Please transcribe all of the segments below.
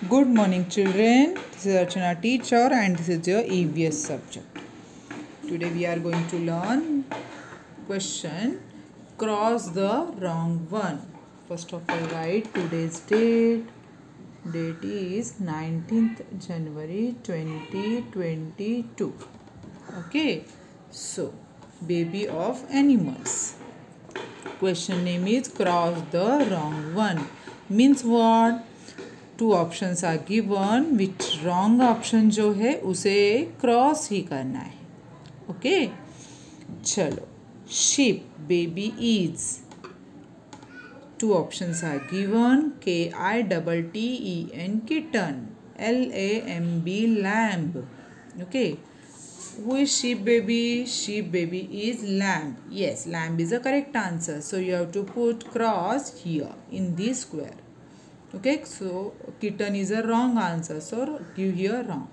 Good morning, children. This is Archana teacher, and this is your EVS subject. Today we are going to learn question cross the wrong one. First of all, write today's date. Date is 19th January 2022. Okay, so baby of animals. Question name is cross the wrong one. Means what? Two options are given which wrong option जो है उसे cross ही करना है. Okay चलो. Sheep baby is. Two options are given KITTEN kitten. LAMB lamb. Okay. Who is sheep baby? Sheep baby is lamb. Yes, lamb is a correct answer. So you have to put cross here in this square. Okay, so kitten is a wrong answer, so give here wrong.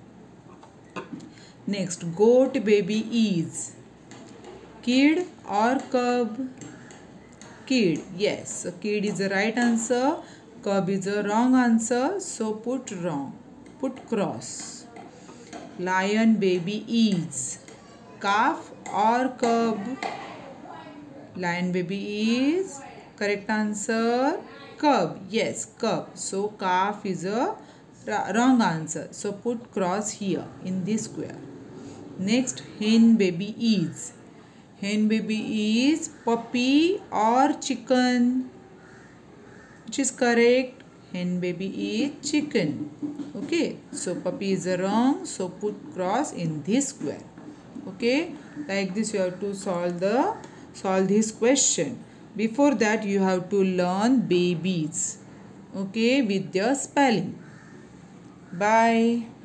Next, goat baby is kid or cub? Kid. Yes, so kid is the right answer. Cub is a wrong answer, so put wrong. Put cross. Lion baby is calf or cub? Lion baby is correct answer. Cub. Yes, cub. So calf is a wrong answer. So put cross here in this square. Next, hen baby is. Hen baby is puppy or chicken? Which is correct? Hen baby is chicken. Okay. So puppy is wrong. So put cross in this square. Okay. Like this you have to solve this question. Before that you have to learn babies. Okay, with their spelling. Bye.